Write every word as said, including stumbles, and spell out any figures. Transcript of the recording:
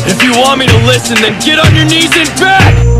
If you want me to listen, then get on your knees and beg!